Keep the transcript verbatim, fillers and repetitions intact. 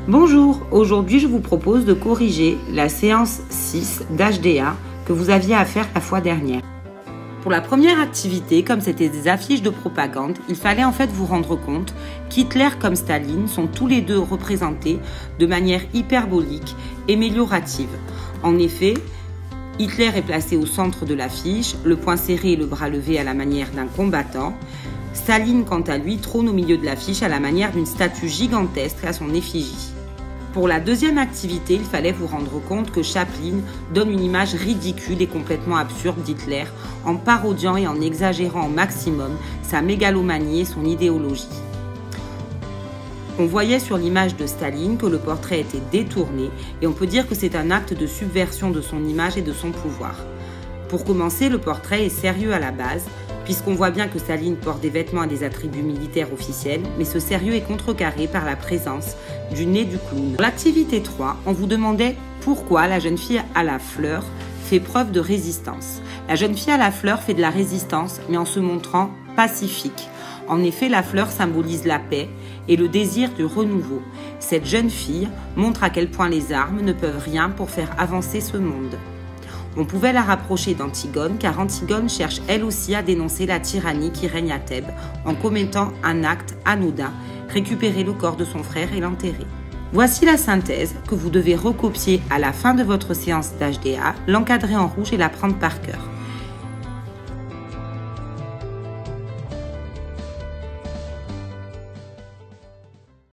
Bonjour, aujourd'hui je vous propose de corriger la séance six d'H D A que vous aviez à faire la fois dernière. Pour la première activité, comme c'était des affiches de propagande, il fallait en fait vous rendre compte qu'Hitler comme Staline sont tous les deux représentés de manière hyperbolique et méliorative. En effet, Hitler est placé au centre de l'affiche, le poing serré et le bras levé à la manière d'un combattant. Staline, quant à lui, trône au milieu de l'affiche à la manière d'une statue gigantesque à son effigie. Pour la deuxième activité, il fallait vous rendre compte que Chaplin donne une image ridicule et complètement absurde d'Hitler en parodiant et en exagérant au maximum sa mégalomanie et son idéologie. On voyait sur l'image de Staline que le portrait était détourné et on peut dire que c'est un acte de subversion de son image et de son pouvoir. Pour commencer, le portrait est sérieux à la base, puisqu'on voit bien que Staline porte des vêtements et des attributs militaires officiels, mais ce sérieux est contrecarré par la présence du nez du clown. Pour l'activité trois, on vous demandait pourquoi la jeune fille à la fleur fait preuve de résistance. La jeune fille à la fleur fait de la résistance, mais en se montrant pacifique. En effet, la fleur symbolise la paix et le désir du renouveau. Cette jeune fille montre à quel point les armes ne peuvent rien pour faire avancer ce monde. On pouvait la rapprocher d'Antigone, car Antigone cherche elle aussi à dénoncer la tyrannie qui règne à Thèbes en commettant un acte anodin, récupérer le corps de son frère et l'enterrer. Voici la synthèse que vous devez recopier à la fin de votre séance d'H D A, l'encadrer en rouge et la prendre par cœur.